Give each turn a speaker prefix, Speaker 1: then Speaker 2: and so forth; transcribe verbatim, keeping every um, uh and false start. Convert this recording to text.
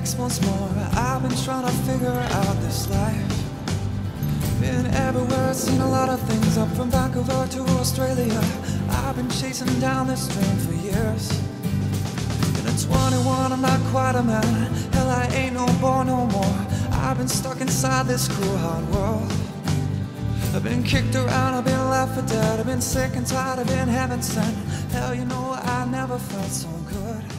Speaker 1: next once more. I've been trying to figure out this life. Been everywhere, seen a lot of things, up from Vancouver to Australia. I've been chasing down this dream for years. And at twenty-one, I'm not quite a man. Hell, I ain't no boy no more. I've been stuck inside this cruel, hard world. I've been kicked around, I've been left for dead. I've been sick and tired, I've been heaven sent. Hell, you know, I never felt so good.